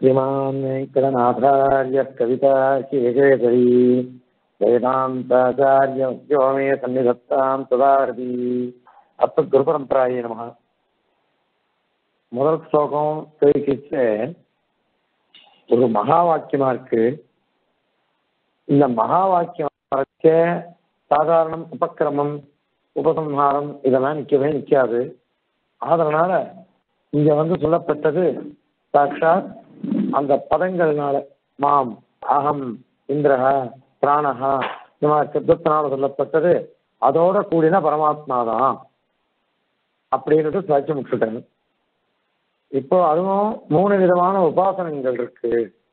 श्रीमान् वेङ्कटनाथार्य कविताकेशरी वेदान्ताचार्यो मे सन्निधत्तां तदारति अस्मद्गुरुपरम्परायै नमः. முதல் ஸ்லோகம் தெரிவிச்சு ஒரு மகா வாக்கியமா இருக்கு. இந்த மகா வாக்கியம் சாதாரணம், உபக்கிரமம், உபசம்ஹாரம் இதெல்லாம் நிற்கவே நிற்காது. அதனால இங்க சொல்லப்பட்டது சாட்சாத் அந்த பதங்கள்னால மாம், அகம், இந்திரஹ, பிராணஹா இந்த மாதிரி சப்தத்தினால சொல்லப்பட்டது அதோட கூடின பரமாத்மா தான் அப்படின்றது சாட்சி முடிச்சுட்டாங்க. இப்போ அதுவும் 3 விதமான உபாசனங்கள் இருக்கு.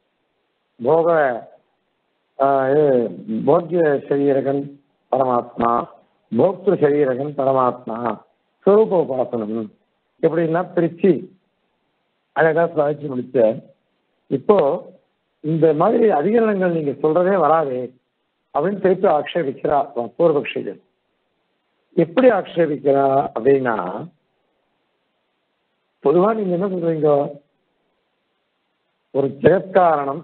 போக்கிய சரீரகன் பரமாத்மா, போக்திரு சரீரகன் பரமாத்மா, ஸ்வரூப உபாசனம் எப்படின்னா பிரிச்சு அழகா சாட்சி முடிச்ச. இப்போ இந்த மாதிரி அதிகரணங்கள் நீங்க சொல்றதே வராதே அப்படின்னு திருப்பி ஆக்ஷேபிக்கிறா பூர்வபக்ஷிகள். எப்படி ஆக்ஷேபிக்கிறா அப்படின்னா, பொதுவா நீங்க என்ன சொல்றீங்க, ஒரு ஜெகத்காரணம்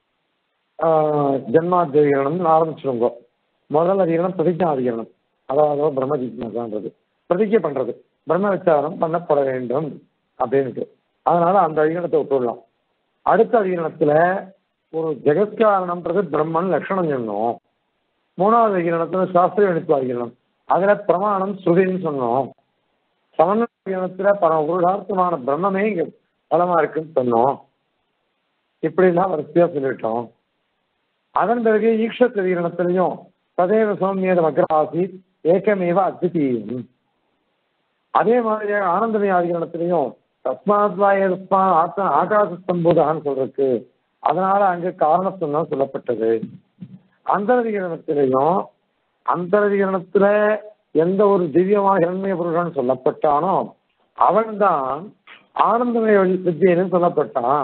ஜென்மாதிகரணம் ஆரம்பிச்சிருங்க. முதல் அதிகரணம் பிரதிஜா அதிகரணம், அதாவது பிரம்ம ஜிக்னாசான்றது பிரதிஜை பண்றது, பிரம்ம விசாரம் பண்ணப்பட வேண்டும் அப்படின்னு. அதனால அந்த அதிகரணத்தை விட்டுடலாம். அடுத்த அதிகரணத்துல ஒரு ஜெகத்காரணம்ன்றது பிரம்மன் லட்சணம் சொன்னோம். 3வது அதிகரணத்துல சாஸ்திரிய அனுப்பு அதிகரணம், அதுல பிரமாணம் ஸ்ருதின்னு சொன்னோம். சமன்வயத்துல உருளார்த்தமான பிரம்மமே இங்க பலமா இருக்குன்னு சொன்னோம். இப்படிலாம் வரிசையா சொல்லிட்டோம். அதன் பிறகு ஈக்ஷத் அதிகரணத்திலையும் சதேவ சௌமியத மக்ராசி ஏகமேவ அத்விதீயம். அதே மாதிரி ஆனந்தமய அதிகரணத்திலையும் தஸ்மாத்வாயஸ்மா ஆகாசஸ்தம்பூதான்னு சொல்றதுக்கு, அதனால அங்கு காரணத்துவம் தான் சொல்லப்பட்டது. அந்தரதிகரணத்திலையும் அந்தரதிகரணத்துல எந்த ஒரு திவ்யமாக இரண்மய புருஷன் சொல்லப்பட்டானோ அவன்தான் ஆனந்தமய வித்தியன்னு சொல்லப்பட்டான்.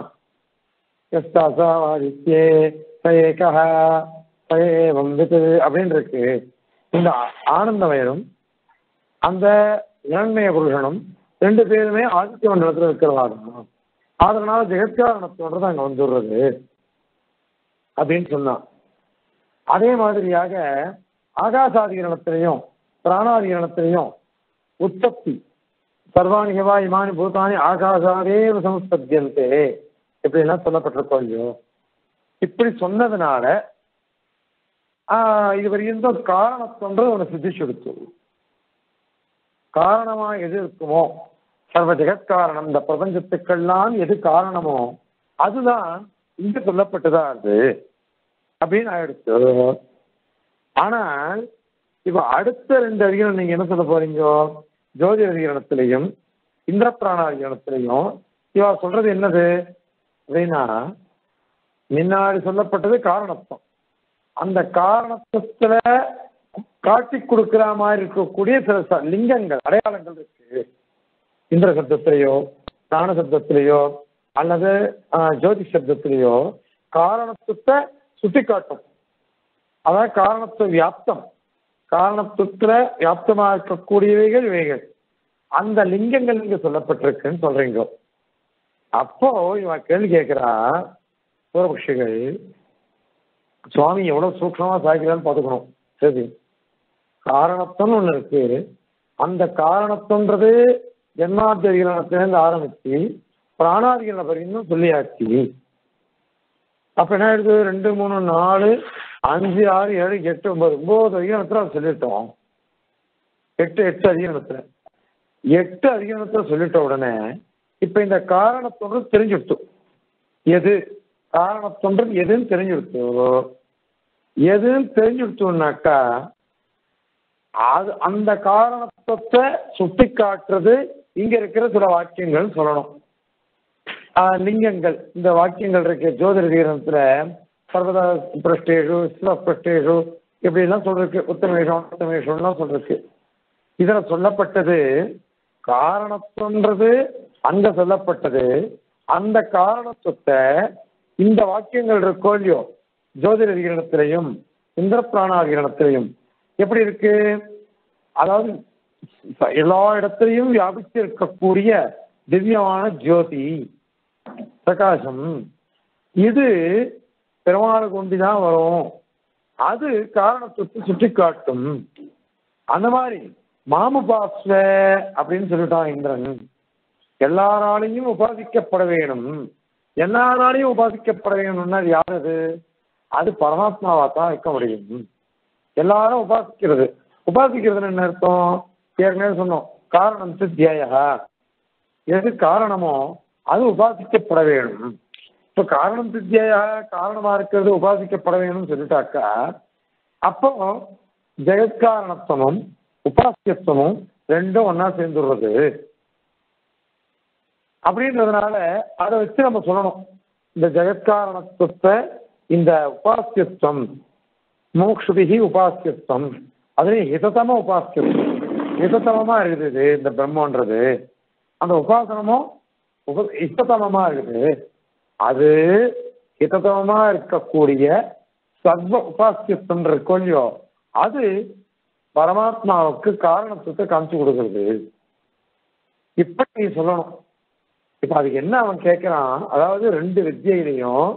அப்படின்னு இருக்கு. இந்த ஆனந்தமயனும் அந்த இரண்மய புருஷனும் 2 பேருமே ஆதித்ய மண்டலத்துல இருக்கிறவாங்க. அதனால ஜெகத்காரணத்தோன்றது அங்க வந்துடுறது அப்படின்னு சொன்னான். அதே மாதிரியாக ஆகாசாதிகரணத்திலையும் பிராணாதிகரணத்திலையும் உற்பத்தி சர்வாணிகவா இமானி பூதானி ஆகாசாதே சமஸ்பத்தியந்தே இப்படிலாம் சொல்லப்பட்டிருக்கோம் இல்லையோ. இப்படி சொன்னதுனால இது வரைக்கும் காரணத்தொன்று ஒன்று சித்திச்சு கொடுத்து, காரணமா எது இருக்குமோ சர்வ ஜெகத்காரணம், இந்த பிரபஞ்சத்துக்கெல்லாம் எது காரணமோ அதுதான் இங்க சொல்லப்பட்டதா அது அப்படின்னு ஆயிடுச்சு. ஆனால் இப்ப அடுத்த 2 அதிகரணம் நீங்க என்ன சொல்ல போறீங்க, ஜோதி அதிகரணத்திலையும் இந்திர பிராணாதிகரணத்திலையும் இவா சொல்றது என்னது அப்படின்னா, முன்னாடி சொல்லப்பட்டது காரணத்துவம். அந்த காரணத்துவத்துல காட்டி கொடுக்கிற மாதிரி இருக்கக்கூடிய சில லிங்கங்கள், அடையாளங்கள் இருக்கு. இந்திர சப்தத்திலேயோ பிராண சப்தத்திலேயோ அல்லது ஜோதி சப்தத்திலேயோ காரணத்துவத்தை சுட்டி காட்டும். அதாவது காரணத்துவ வியாப்தம், காரணத்துவத்துல வியாப்தமா இருக்கக்கூடியவைகள் இவைகள், அந்த லிங்கங்கள் இங்க சொல்லப்பட்டிருக்குன்னு சொல்றீங்க. அப்போ இவன் கேள்வி கேட்கிறா பூர்வபக்ஷிகள், சுவாமி எவ்வளவு சூக்ஷமா சாய்க்கிறான்னு பார்த்துக்கணும். சரி, காரணத்துவம்னு ஒண்ணு இருக்கு. அந்த காரணத்துவன்றது ஜென்மாதிகரணத்திலிருந்து ஆரம்பிச்சு பிராணாதிகரண வரைக்கும் சொல்லியாச்சு. அப்ப என்ன ஆயிடுது, 2, 3, 4, 5, 6, 7, 8, 9 அதிகரணத்துல சொல்லிட்டோம். 8 அதிகரணத்துல 8 அதிகரணத்துல சொல்லிட்ட உடனே இப்ப இந்த காரணத்தொன்று தெரிஞ்சுடுத்து. எது காரணத்தொன்று எதுன்னு தெரிஞ்சுடுத்து. எதுன்னு தெரிஞ்சுடுத்தோம்னாக்கா அது அந்த காரணத்துவத்தை சுட்டி காட்டுறது இங்க இருக்கிற சில வாக்கியங்கள் சொல்லணும். லிங்கங்கள், இந்த வாக்கியங்கள் இருக்கு. ஜோதிடத்துல சர்வதா பிரஷ்டேஷு பிரஷ்டேஷு இப்படி எல்லாம் சொல்றதுக்கு, உத்தமேஷம்லாம் சொல்றதுக்கு. இதுல சொல்லப்பட்டது காரணத்துவன்றது அங்க சொல்லப்பட்டது. அந்த காரணத்துவத்தை இந்த வாக்கியங்கள் இருக்கோ இல்லையோ, ஜோதிட அதிகரணத்திலையும் இந்திர பிராணாதிகரணத்திலையும் எப்படி இருக்கு, அதாவது எல்லா இடத்திலையும் வியாபித்து இருக்கக்கூடிய திவ்யமான ஜோதி பிரகாசம், இது பெருமாளை கொண்டுதான் வரும், அது காரணத்துக்கு சுட்டி காட்டும். அந்த மாதிரி மாமுபாஸ்வ அப்படின்னு சொல்லிட்டான் இந்திரன். எல்லாராலையும் உபாசிக்கப்பட வேணும், எல்லாராலையும் உபாசிக்கப்பட வேணும்னா அது யார்? அது பரமாத்மாவா தான் இருக்க முடியும். எல்லாரும் உபாசிக்கிறது, உபாசிக்கிறதுன்னு என்ன அர்த்தம்? ஏற்கனவே சொன்னோம், காரணம் தியயா, எது காரணமோ அது உபாசிக்கப்பட வேணும். இப்ப காரணம் தியயா, காரணமா இருக்கிறது உபாசிக்கப்பட வேணும்னு சொல்லிட்டாக்கா, அப்போ ஜெகத்காரணத்துவமும் உபாசியத்துவமும் ரெண்டும் ஒன்னா சேர்ந்துடுறது. அப்படின்றதுனால அதை வச்சு நம்ம சொல்லணும், இந்த ஜெகத்காரணத்துவத்தை இந்த உபாசியத்துவம் மோக்ஷபிகி உபாசியத்துவம், அதுலேயும் ஹிததம உபாசியத்துவம், ஹிததமமா இருக்குது இந்த பிரம்மன்றது, அந்த உபாசனமும் ஹிததமமா இருக்குது. அது ஹிததமமா இருக்கக்கூடிய சர்வ உபாசியத்துவம் இருக்கோ இல்லையோ, அது பரமாத்மாவுக்கு காரணத்துவத்தை காமிச்சு கொடுக்குறது. இப்ப நீ சொல்லணும். இப்ப அதுக்கு என்ன அவன் கேட்கிறான், அதாவது ரெண்டு வித்தியிலையும்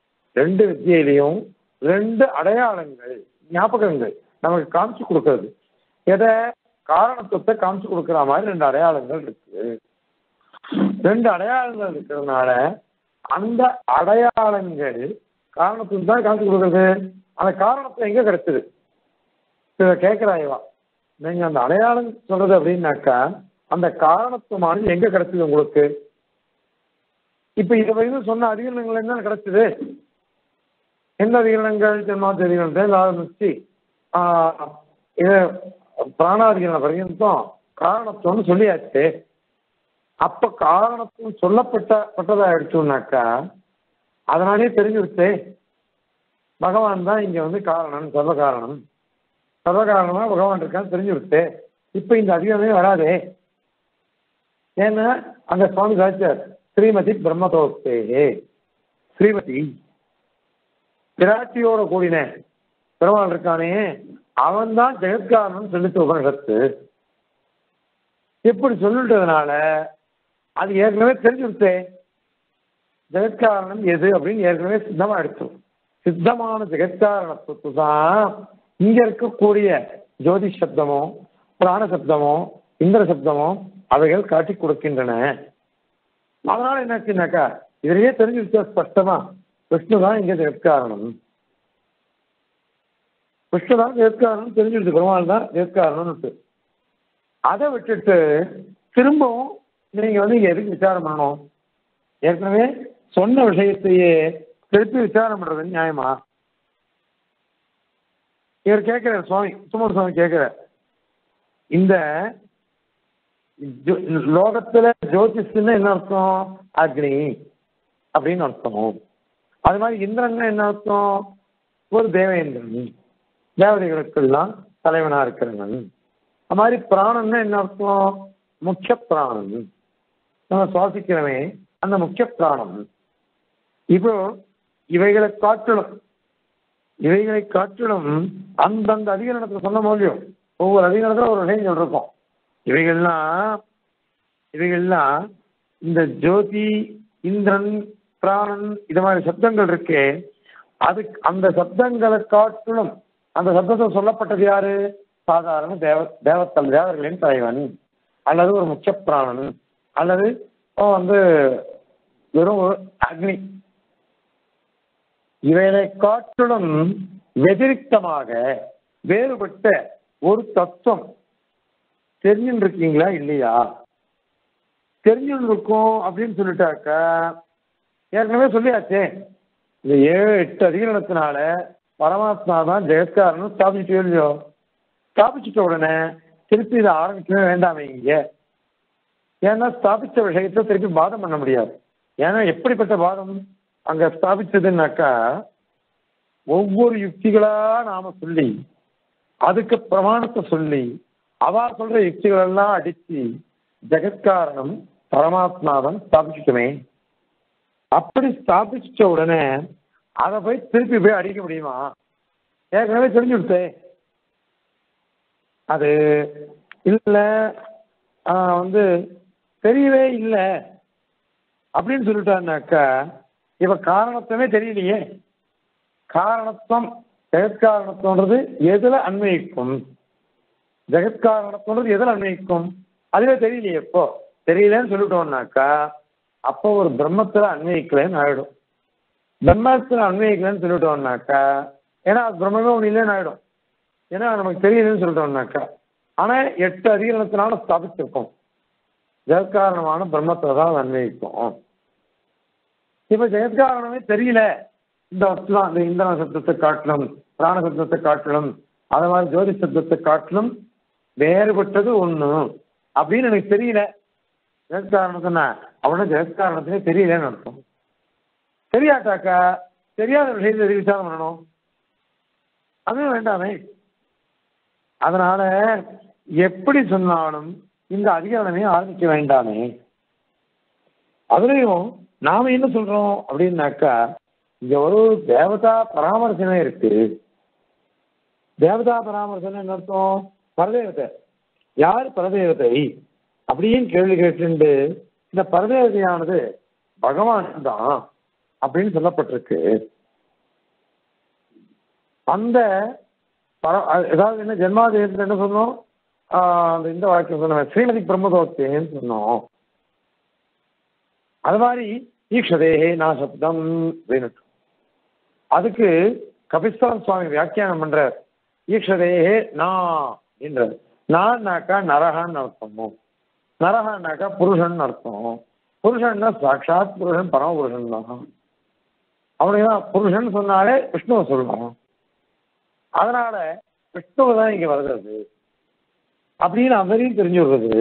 ரெண்டு அடையாளங்கள் ஞாபகங்கள் நமக்கு காமிச்சு கொடுக்கறது. எதை? காரணத்துவத்தை காமிச்சு கொடுக்குற மாதிரி ரெண்டு அடையாளங்கள் இருக்கு. ரெண்டு அடையாளங்கள் இருக்கிறதுனால அந்த அடையாளங்கள் காரணத்துக்கு தான் காமிச்சு கொடுக்குறது. அந்த காரணத்தை எங்க கிடைச்சது இதை கேட்கிறாயவா? நீங்க அந்த அடையாளம் சொல்றது அப்படின்னாக்கா அந்த காரணத்துவமானது எங்க கிடைச்சது உங்களுக்கு? இப்ப இதை வரைக்கும் சொன்ன அதிகரணங்கள் என்ன கிடைச்சது? எந்த அதிகரணங்கள்? ஜென்மாந்த அதிகரணத்தை ஆரம்பிச்சு பிராணாதிகரண பர்யந்தம் காரணத்துவம்னு சொல்லியாச்சு. அப்ப காரணத்துவம் சொல்லப்பட்டதா எடுத்தோம்னாக்கா அதனாலே தெரிஞ்சுடுச்சு பகவான் தான் இங்க வந்து காரணம், சர்வகாரணமா பகவான் இருக்கான்னு தெரிஞ்சுடுச்சு. இப்ப இந்த அதிகமே வராதே. ஏன்னா அங்க சுவாமி சாச்சார் ஸ்ரீமதி பிரம்மதோக்தே, ஸ்ரீமதி பிராட்டியோட கூடின பெருமாள் இருக்கானே அவன் தான் ஜெகத்காரணம் சொல்லிட்டு உபனிஷத்து. எப்படி சொல்லிட்டதுனால அது ஏற்கனவே தெரிஞ்சுடுச்சே ஜெகத்காரணம் எது அப்படின்னு ஏற்கனவே சித்தமா எடுத்தோம். சித்தமான ஜெகத்காரணத்துக்கு தான் இங்க இருக்கக்கூடிய ஜோதி சப்தமோ பிராண சப்தமோ இந்திர சப்தமோ அவைகள் காட்டி கொடுக்கின்றன. அதனால என்னாச்சுனாக்கா இதுலயே தெரிஞ்சுடுச்சா ஸ்பஷ்டமா விஷ்ணு தான் இங்க ஜெகத்காரணம், விஷ்ணு தான் ஜெகத்காரணம் தெரிஞ்சுடுச்சு, பெருமாள் தான் ஜெகத்காரணம்னு. அதை விட்டுட்டு திரும்பவும் நீங்க வந்து இங்க எதுக்கு விசாரம் பண்ணணும்? ஏற்கனவே சொன்ன விஷயத்தையே திருப்பி விசாரம் பண்றது நியாயமா? இவர் கேட்கிற சுவாமி சுமர் சுவாமி கேட்கிற இந்த லோகத்துல ஜோதிஷன்னா என்ன அர்த்தம்? அக்னி அப்படின்னு அர்த்தம். அது மாதிரி இந்திரன் என்ன அர்த்தம்? ஒரு தேவேந்திரன், தேவதைகளுக்கெல்லாம் தலைவனா இருக்கிறவன். அது மாதிரி பிராணன்னா என்ன அர்த்தம்? முக்கிய பிராணன், நம்ம சுவாசிக்கிறவன் அந்த முக்கிய பிராணம். இப்போ இவைகளை காட்டிலும் அந்தந்த அதிகரணத்துல சொன்ன மூலியம் ஒவ்வொரு அதிகரணத்துல ஒரு விஷயங்கள் இருக்கும். இவைகள்லாம் இந்த ஜோதி இந்திரன் பிராணன் இது மாதிரி சப்தங்கள் இருக்கே, அது அந்த சப்தங்களை காட்டிலும் அந்த சப்தத்தை சொல்லப்பட்டது யாரு? சாதாரண தேவர்களின் தலைவன் அல்லது ஒரு முக்கிய பிராணன் அல்லது வந்து வெறும் அக்னி. இவைகளை காட்டிலும் வெதிரிக்தமாக வேறுபட்ட ஒரு தத்துவம் தெரிஞ்சுன்னு இருக்கீங்களா இல்லையா? தெரிஞ்சுன்னு இருக்கும் அப்படின்னு சொல்லிட்டாக்கா ஏற்கனவே சொல்லியாச்சே, இந்த 7-8 அதிகரணத்தினால பரமாத்மா தான் ஜெகத்காரன் ஸ்தாபிச்சுட்டே இல்லையோ? ஸ்தாபிச்சுட்ட உடனே திருப்பி இதை ஆரம்பிக்கவே வேண்டாமே இங்க. ஏன்னா ஸ்தாபிச்ச விஷயத்தை திருப்பி பாதம் பண்ண முடியாது. ஏன்னா எப்படிப்பட்ட பாதம் அங்க ஸ்தாபிச்சதுன்னாக்கா ஒவ்வொரு யுக்திகளா நாம சொல்லி அதுக்கு பிரமாணத்தை சொல்லி அவா சொல்ற யுக்திகள் எல்லாம் அடிச்சு ஜெகத்காரணம் பரமாத்மாவன் ஸ்தாபிச்சுட்டுமே. அப்படி ஸ்தாபிச்ச உடனே அதை போய் திருப்பி போய் அடிக்க முடியுமா? ஏற்கனவே தெரிஞ்சு விடுத்தே. அது இல்லை வந்து தெரியவே இல்லை அப்படின்னு சொல்லிட்டான்னாக்கா இப்ப காரணத்துவமே தெரியலையே. காரணத்துவம் ஜெகத்காரணத்துவன்றது எதுல அன்வயிக்கும்? ஜெகத்காரணத்துவன்றது எதுல அன்வயிக்கும்? அதுவே தெரியலையே. எப்போ தெரியலன்னு சொல்லிட்டோம்னாக்கா அப்போ ஒரு பிரம்மத்துல அன்வயிக்கலன்னு ஆயிடும். பிரம்மத்துல அன்வயிக்கலன்னு சொல்லிட்டோம்னாக்கா ஏன்னா அது பிரம்மமே ஒண்ணு இல்லைன்னு ஆயிடும். ஏன்னா நமக்கு தெரியலன்னு சொல்லிட்டோம்னாக்கா. ஆனா 8 அதிகரணத்தினால ஸ்தாபிச்சிருக்கோம். ஜெகத்காரணமான பிரம்மத்துல தான் அன்வயிக்கும். இப்ப ஜெகத்காரணமே தெரியல, இந்த வஸ்து தான், இந்த இந்திரன சப்தத்தை காட்டிலும் பிராண சப்தத்தை காட்டிலும் அது மாதிரி ஜோதி சப்தத்தை காட்டிலும் வேறுபட்டது ஒண்ணு அப்படின்னு எனக்கு தெரியல. ஜெகத்காரணத்துனா அவன ஜெகத்காரணத்திலே தெரியலன்னு அர்த்தம். தெரியாட்டாக்கா தெரியாத விஷயத்தை விசாரம் பண்ணணும், அதுவும் வேண்டாமே. அதனால எப்படி சொன்னாலும் இந்த அதிகாரமே ஆரம்பிக்க வேண்டாமே. அதுலயும் நாம என்ன சொல்றோம் அப்படின்னாக்கா இங்க ஒரு தேவதா பராமர்சனை இருக்கு. தேவதா பராமர்சனை என்ன அர்த்தம்? பரதேவதை. யார் பரதேவதை அப்படின்னு கேள்வி கேட்டு இந்த பரதேவதையானது பகவான் தான் அப்படின்னு சொல்லப்பட்டிருக்கு. அந்த ஏதாவது என்ன ஜென்மாதேவத்தில் என்ன சொன்னோம்? அந்த இந்த வாக்கியம் சொன்ன ஸ்ரீமதி பிரம்மதோத்தேன்னு சொன்னோம். அது மாதிரி ஈக்ஷதேகே நான் சப்தம் அப்படின்னு அதுக்கு கபிஸ்தலம் சுவாமி வியாக்கியானம் பண்றார். ஈக்ஷதேகே நான் என்றார். நான்னாக்கா நரகான்னு அர்த்தமும், நரகான்னாக்கா புருஷன் அர்த்தம். புருஷன்னா சாட்சாத் புருஷன், பரமபுருஷன் தான். அவனுக்குதான் புருஷன் சொன்னாலே விஷ்ணுவை சொல்லணும். அதனால விஷ்ணுவை தான் இங்க வருகிறது அப்படின்னு அவரையும் தெரிஞ்சு விடுறது.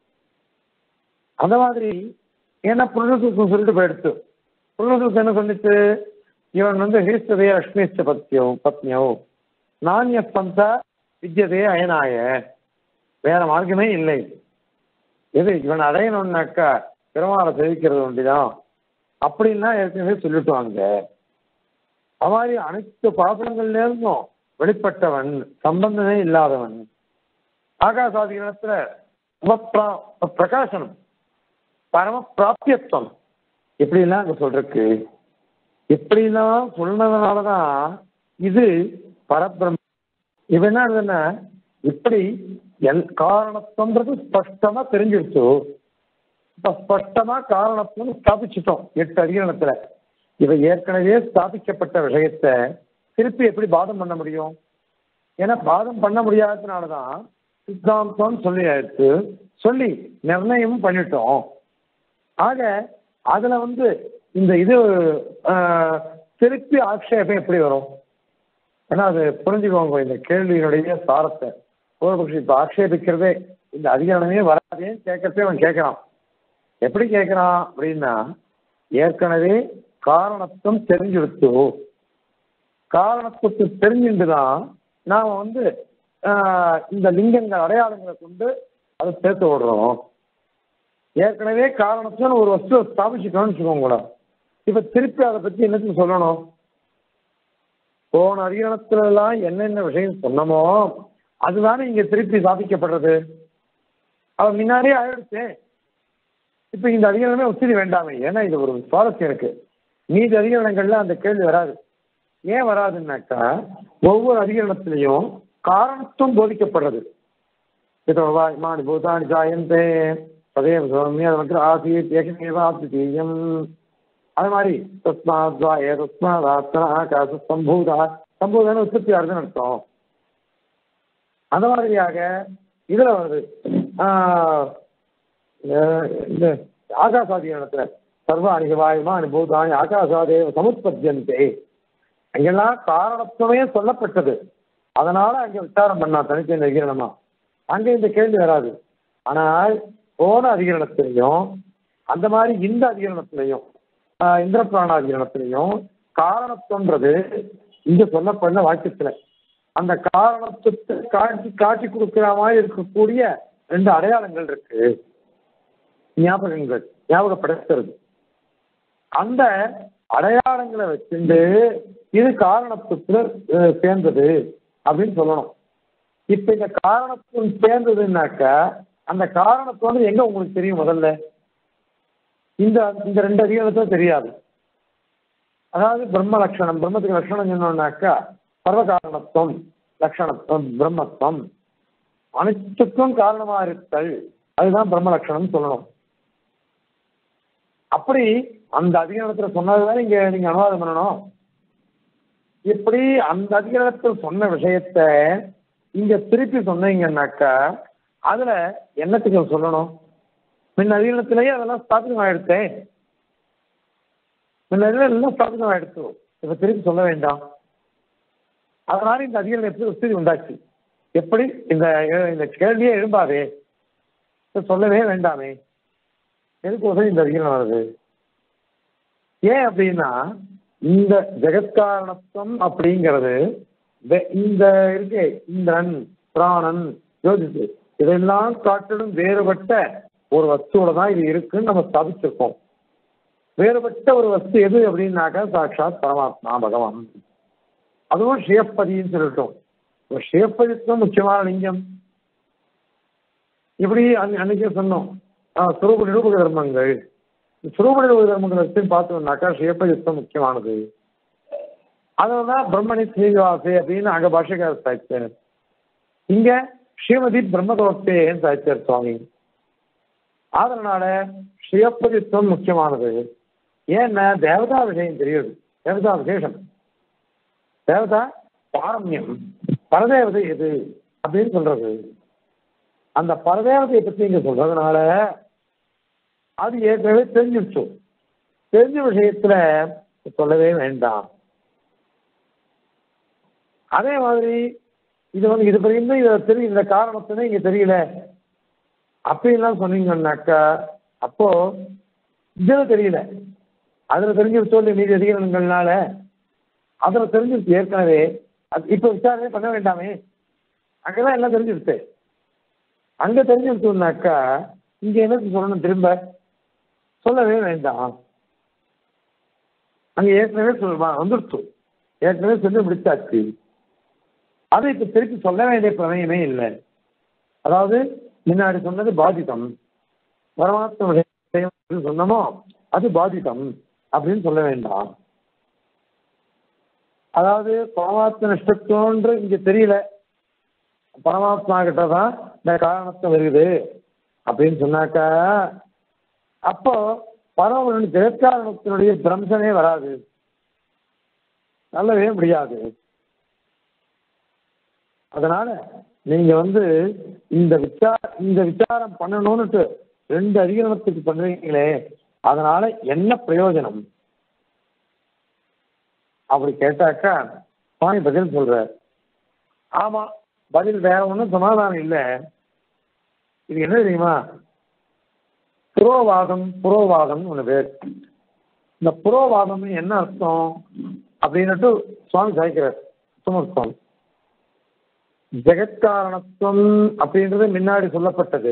அந்த மாதிரி ஏன்னா புருஷசூத்திரம் சொல்லிட்டு போயிடுச்சு. புருஷசூத்திரம் என்ன சொல்லிச்சு? இவன் ஹீஸ்ததே லக்ஷ்மிச்ச பத்னியோ நானிய பந்த வித்யதே அயனாய, வேற மார்க்கமே இல்லை. எது இவன் அடையணும்னாக்கா பெருமாளை சேவிக்கிறது ஒண்டிதான் அப்படின்னா ஏற்கனவே சொல்லிட்டுவாங்க. அது மாதிரி அனைத்து பாசனங்கள்ல இருந்தும் வெளிப்பட்டவன், சம்பந்தமே இல்லாதவன். ஆகாசாதிகரணத்துல பிரகாசனம், பரம பிராப்தியத்துவம் இப்படிலாம் அங்க சொல்றக்கு. இப்படிலாம் சொன்னதுனாலதான் இது பரபிரம்ம. இப்ப என்ன இப்படி காரணத்துவன்றது ஸ்பஷ்டமா தெரிஞ்சிருச்சு. இப்ப ஸ்பஷ்டமா காரணத்துவம் ஸ்தாபிச்சுட்டோம் 8 அதிகரணத்துல. இவ ஏற்கனவே ஸ்தாபிக்கப்பட்ட விஷயத்தை திருப்பி எப்படி பாதம் பண்ண முடியும்? ஏன்னா பாதம் பண்ண முடியாததுனாலதான் சித்தாந்தம் சொல்லி ஆயிடுச்சு, சொல்லி நிர்ணயமும் பண்ணிட்டோம். ஆக அதுல இந்த இது திருப்பி ஆட்சேபம் எப்படி வரும்? ஏன்னா அது புரிஞ்சுக்கோங்க இந்த கேள்வியினுடைய சாரத்தை. பூர்வபக்ஷி இப்ப ஆட்சேபிக்கிறதே இந்த அதிகாரமே வராதேன்னு கேட்கறதே அவன் கேட்கறான். எப்படி கேட்கறான் அப்படின்னா, ஏற்கனவே காரணத்துவம் தெரிஞ்சுடுத்து, காரணத்துவத்தை தெரிஞ்சுட்டுதான் நாம இந்த லிங்கங்கள் அடையாளங்களை கொண்டு அதை சேர்த்து விடுறோம். ஏற்கனவே காரணத்துவம் ஒரு வஸ்துவை ஸ்தாபிச்சுக்கணும்னு வச்சுக்கோங்க. இப்ப திருப்பி அதை பத்தி என்னன்னு சொல்லணும்? போன அதிகாரத்துல எல்லாம் என்னென்ன விஷயம் சொன்னமோ அதுதானே இங்க திருப்பி ஸ்தாபிக்கப்படுறது. அவன் முன்னாடியே ஆயிடுச்சு. இப்ப இந்த அதிகாரமே உச்சரி வேண்டாமே. ஏன்னா இது ஒரு சுவாரஸ்யம் இருக்கு. மீதி அதிகாரங்கள்ல அந்த கேள்வி வராது. ஏன் வராதுன்னாக்கா ஒவ்வொரு அதிகாரத்திலையும் காரணத்துவம் போதிக்கப்படுறது. இமானி பூதானி ஜாயந்தே பதேவ சௌமிய ஆசீத் ஏகமேவ ஆத்மீயம். அது மாதிரி தஸ்மாத்வா ஏதஸ்மாதாத்மனா ஆகாச சம்பூதா, சம்பூதான உற்பத்தி ஆகுதுன்னு அர்த்தம். அந்த மாதிரியாக இதுல வருது இந்த ஆகாசாதிகரணத்துல சர்வ அணிகவாயுமா அனுபூதானி ஆகாசாதே சமுத்பத்தியந்தே. அங்கெல்லாம் காரணத்துவமே சொல்லப்பட்டது. அதனால அங்க விசாரம் பண்ணா தனித்தனி அதிகரணமா, அங்க இந்த கேள்வி வராது. ஆனால் போன அதிகரணத்திலையும் அந்த மாதிரி இந்த அதிகரணத்திலையும் இந்திர பிராணாதிகரணத்திலையும் காரணத்துவன்றது இங்க சொல்லப்பட்ட வாக்கியத்துல அந்த காரணத்துவத்தை காட்டி கொடுக்கிற மாதிரி இருக்கக்கூடிய 2 அடையாளங்கள் இருக்கு. ஞாபகங்கள், ஞாபகப்படுத்துறது. அந்த அடையாளங்களை வச்சுட்டு இது காரணத்துவத்துல சேர்ந்தது அப்படின்னு சொல்லணும். இப்ப இந்த காரணத்துவம் சேர்ந்ததுன்னாக்கா அந்த காரணத்துவம் எங்க உங்களுக்கு தெரியும்? முதல்ல இந்த 2 அதிகாரத்துல தெரியாது. அதாவது பிரம்ம லட்சணம், பிரம்மத்துக்கு லட்சணம் சொன்னோம்னாக்கா சர்வகாரணத்துவம், லட்சணத்துவம், பிரம்மத்துவம், அனைத்துக்கும் காரணமா இருத்தல், அதுதான் பிரம்ம லட்சணம் சொல்லணும். அப்படி அந்த அதிகாரத்துல சொன்னதுதான் இங்க நீங்க அனுவாதம் பண்ணணும். இப்படி அந்த அதிகாரத்தில் சொன்ன விஷயத்த இங்க திருப்பி சொன்னீங்கன்னாக்கா அதுல என்னத்துக்கு சொல்லணும்? முன்ன அதிகாரத்திலேயே அதெல்லாம் ஸ்தாபிதம் ஆயிடுத்தேன், முன்ன எல்லாம் ஸ்தாபிதம் ஆயிடுத்து, இப்ப திருப்பி சொல்ல வேண்டாம். அதனால இந்த அதிகாரம் எப்படி உஸ்தி உண்டாச்சு? எப்படி இந்த கேள்வியே எழும்பாதே, சொல்லவே வேண்டாமே, எதுக்கு உதவி இந்த அதிகாரம் வருது? ஏன் அப்படின்னா இந்த ஜெகத்காரணத்துவம் அப்படிங்கிறது இந்த இருக்கே இந்திரன், பிராணன், ஜோதிஷு இதெல்லாம் காட்டிலும் வேறுபட்ட ஒரு வஸ்துவோட தான் இது இருக்குன்னு நம்ம ஸ்தாபிச்சிருக்கோம். வேறுபட்ட ஒரு வஸ்து எது அப்படின்னாக்கா சாட்சாத் பரமாத்மா பகவான். அதுவும் ஸ்ரீயப்பதின்னு சொல்லிட்டோம். ஸ்ரீயப்பதித்துவம் முக்கியமான லிங்கம். இப்படி அன்னைக்கே சொன்னோம் சுரூப நிரூபக தர்மங்கள், சுரூப நிரூபக தர்மங்களை வச்சு பார்த்தோம்னாக்கா ஸ்ரீயப்பதித்துவம் முக்கியமானது. அதனாலதான் பிரம்மணி ஸ்ரீவாசே அப்படின்னு அங்க பாஷைக்காரர் சாய்ச்சார். இங்க ஸ்ரீமதி பிரம்மதோக்தேன்னு சாய்ச்சார் சுவாமி. அதனால ஸ்ரீயப்பதித்துவம் முக்கியமானது. ஏன்னா தேவதா விஷயம் தெரியுது, தேவதா விசேஷம், தேவதா பாரம்யம், பரதேவதை எது அப்படின்னு சொல்றது. அந்த பரதேவதையை பற்றி இங்க சொல்றதுனால அது ஏற்கனவே தெரிஞ்சிருச்சு, தெரிஞ்ச விஷயத்துல சொல்லவே வேண்டாம். அதே மாதிரி இது பெரிய இதை தெரியும், இந்த காரணத்தினே இங்க தெரியல அப்படின்லாம் சொன்னீங்கன்னாக்கா அப்போ இதுல தெரியல, அதுல தெரிஞ்சிருச்சோ இல்லை மீதி அதிகாரங்கள்னால அதுல தெரிஞ்சிருச்சு ஏற்கனவே. இப்ப விசாரணை பண்ண வேண்டாமே, அங்கதான் எல்லாம் தெரிஞ்சிருச்சு. அங்க தெரிஞ்சிருச்சுனாக்கா இங்க என்ன சொல்லணும்? திரும்ப சொல்லவே வேண்டாம். அங்க ஏற்கனவே சொல்லுவா வந்துருச்சு, ஏற்கனவே சொல்லி முடிச்சாச்சு. அதை இப்ப திருப்பி சொல்ல வேண்டிய பிரமேயமே இல்லை. அதாவது முன்னாடி சொன்னது பாதிதம், பரமாத்ம சொன்னமோ அது பாதிதம் அப்படின்னு சொல்ல வேண்டாம். அதாவது பரமாத்ம நிஷ்டத்தோன்று இங்க தெரியல, பரமாத்மா கிட்டதான் இந்த காரணத்தை வருது அப்படின்னு சொன்னாக்கா அப்போ பரமனுடைய ஜெகத்காரணத்தினுடைய பிரம்சனே வராது, நல்லவே முடியாது. அதனால நீங்க இந்த விசாரம் பண்ணணும்னுட்டு 2 அதிகரணத்துக்கு பண்றீங்களே, அதனால என்ன பிரயோஜனம் அப்படி கேட்டாக்கா சுவாமி பதில் சொல்ற. ஆமா, பதில் வேற ஒன்றும் சமாதானம் இல்லை. இது என்ன தெரியுமா? புரோவாதம் ஒண்ணு பேர். இந்த புரோவாதம் என்ன அர்த்தம் அப்படின்னுட்டு சுவாமி சாய்க்கிறார் சுமர்த்தம். ஜெகத்காரணத்துவம் அப்படின்றது முன்னாடி சொல்லப்பட்டது.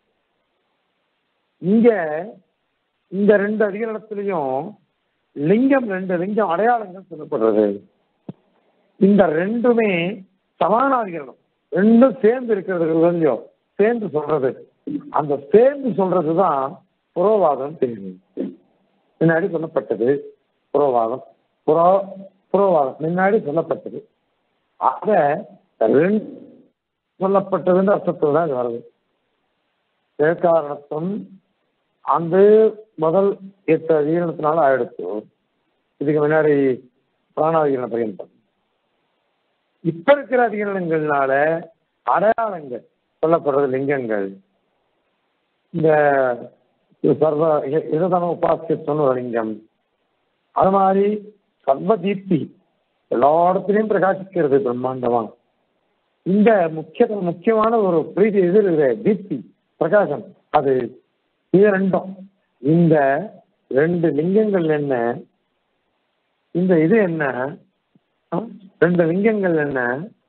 இங்க இந்த 2 அதிகரணத்திலையும் லிங்கம், 2 லிங்கம் அடையாளங்கள் சொல்லப்படுறது. இந்த 2மே சமானாதிகரணம், 2 சேர்ந்து இருக்கிறது கொஞ்சம் சேர்ந்து சொல்றது. அந்த சேர்ந்து சொல்றதுதான் புரோவாதம் தெரியும். முன்னாடி சொல்லப்பட்டது புரோவாதம், புரோவாதம் முன்னாடி சொல்லப்பட்டது. ஆக 2 சொல்லப்பட்டதுன்ற அர்த்தத்தில் தான் இது வருது. ஜெகத்காரணத்துவம் அந்த முதல் 8 அதிகரணத்தினால ஆயிடுச்சு. இதுக்கு முன்னாடி பிராணாதிகரண பரியந்தம். இப்ப இருக்கிற அதிகரணங்கள்னால அடையாளங்கள் சொல்லப்படுறது லிங்கங்கள். இந்த சர்வ இதன உபாசியத்துவம் ஒரு லிங்கம். அது மாதிரி சர்வ தீப்தி, எல்லா இடத்துலையும் பிரகாசிக்கிறது பிரம்மாண்டமா. இந்த முக்கியமான ஒரு பிரீதி இது இருக்குது, தீப்தி பிரகாசம். அது இது 2ம், இந்த 2 லிங்கங்கள் என்ன, இந்த இது என்ன, 2 லிங்கங்கள் என்ன,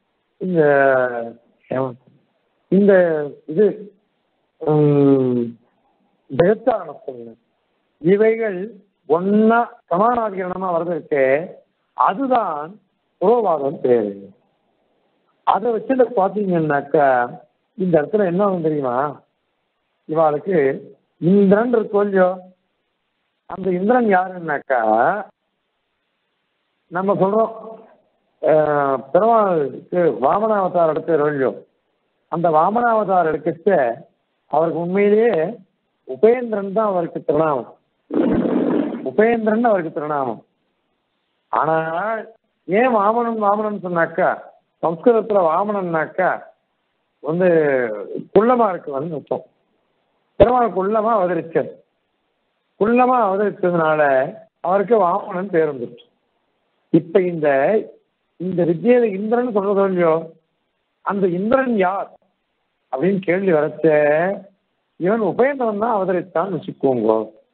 இந்த இது ஜெகத்காரணத்துவம், இவைகள் ஒன்னா சமானாதிகரணமா வர்றதுக்கு அதுதான் புரோவாதம் பேரு. அதை வச்சு பார்த்தீங்கன்னாக்கா இந்த இடத்துல என்ன ஆகும் தெரியுமா? இவாளுக்கு இந்திரன் இருக்கோ இல்லையோ, அந்த இந்திரன் யாருன்னாக்கா நம்ம சொல்றோம் பெருமாளுக்கு வாமனாவதாரம் எடுத்து ரொழியும். அந்த வாமனாவதாரம் எடுக்க அவருக்கு உண்மையிலேயே உபேந்திரன் தான் அவருக்கு திருநாமம். உபேந்திரன் அவருக்கு திருநாமம். ஆனால் ஏன் வாமனன் வாமனன் சொன்னாக்கா, சம்ஸ்கிருதத்துல வாமனன்னாக்கா வந்து குள்ளமா இருக்கு வந்து அர்த்தம். பெருமாள் குள்ளமா அவதரிச்சார். குள்ளமா அவதரிச்சதுனால அவருக்கு வாமனன் பேர் வந்துருச்சு. இப்ப இந்த இந்த வித்தியில இந்திரன் சொல்றதோ இல்லையோ, அந்த இந்திரன் யார் அப்படின்னு கேள்வி வரச்ச இவன் உபேந்திரன் தான் அவதரித்தான்னு வச்சுக்கோங்க.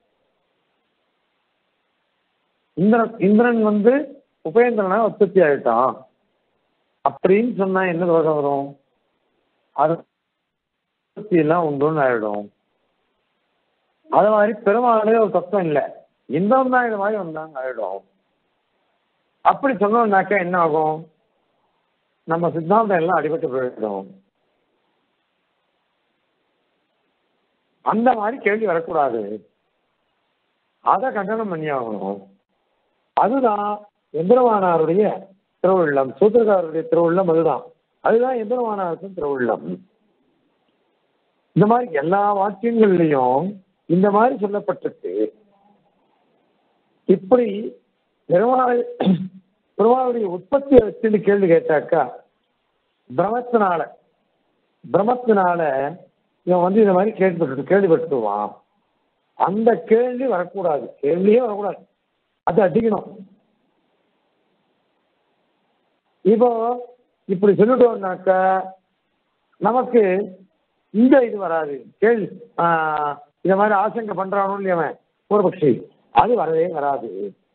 இந்திரன் வந்து உபேந்திரனா உற்பத்தி ஆயிட்டான் அப்படின்னு சொன்னா என்ன தோஷம் வரும்? அது எல்லாம் உண்டுன்னு ஆயிடும். அது மாதிரி பெருமாளே ஒரு தத்துவம் இல்லை, இந்திரன் தான் இது மாதிரி வந்தாங்க ஆயிடும். அப்படி சொன்னோம்னாக்கா என்ன ஆகும்? நம்ம சித்தாந்தம் எல்லாம் அடிபட்டு போயிடும். அந்த மாதிரி கேள்வி வரக்கூடாது. அதை கண்டனம் பண்ணி ஆகணும். அதுதான் எம்பெருமானாருடைய திருவுள்ளம், சூத்திரக்காரருடைய திருவுள்ளம். அதுதான் எம்பெருமானாருக்கும் திருவுள்ளம். இந்த மாதிரி எல்லா வாக்கியங்கள்லையும் இந்த மாதிரி சொல்லப்பட்டிருக்கு. இப்படி பெருமாளுடைய உற்பத்தியை வச்சுன்னு கேள்வி கேட்டாக்கா, பிரமத்தினால இவன் வந்து இந்த மாதிரி கேள்விப்பட்டுவான். அந்த கேள்வி வரக்கூடாது, கேள்வியே வரக்கூடாது, அது அடிக்கணும். இப்போ இப்படி சொல்லிட்டோம்னாக்கா நமக்கு இந்த இது வராது. கேள்வி இந்த மாதிரி ஆசங்கை பண்றானோ இல்லையவன் பூர்வபக்ஷி, அது வரவே வராது.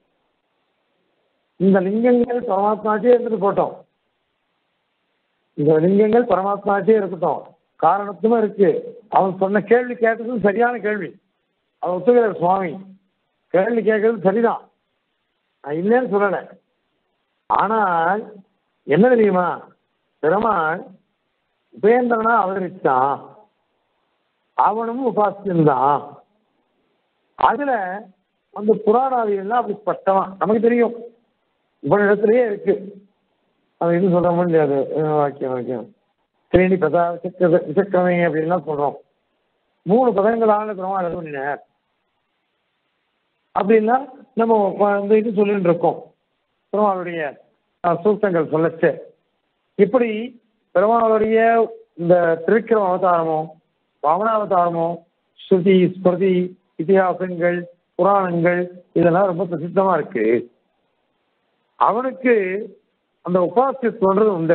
இந்த லிங்கங்கள் பரமாத்மாட்டே இருந்துட்டு போட்டோம், இந்த லிங்கங்கள் பரமாத்மாட்டே இருக்கட்டும், காரணத்துமா இருக்கு. அவன் சொன்ன கேள்வி கேட்டது சரியான கேள்வி. அவன் ஒத்துக்கிற சுவாமி கேள்வி கேட்கறது சரிதான், நான் இல்லைன்னு சொல்லலை. ஆனால் என்ன தெரியுமா, பெருமாள் உபேந்திரனா அவதரிச்சான், அவனும் உபாசியன்தான். அதுல அந்த புராணாதிகள்லாம் அப்படி ஸ்பஷ்டமா நமக்கு தெரியும், இவன் இடத்துலயே இருக்கு. அது எதுவும் சொல்ல முடியாது. வாக்கியம் திரேணி பதா விசக்கமே அப்படின்லாம் சொல்றோம். 3 பதங்களான பெருமாள் எழுத பண்ணினார் அப்படின்னா நம்ம இந்த இது சொல்லிட்டு இருக்கோம். பெருமாளுடைய சூக்தங்கள் சொல்லச்சு இப்படி பெருமாளுடைய இந்த திருக்கிரம அவதாரமோ வாமனாவதாரமோ ஸ்ருதி ஸ்மிருதி இதிகாசங்கள் புராணங்கள் இதெல்லாம் ரொம்ப பிரசித்தமா இருக்கு. அவனுக்கு அந்த உபாசியத்துவன்றது உண்டு.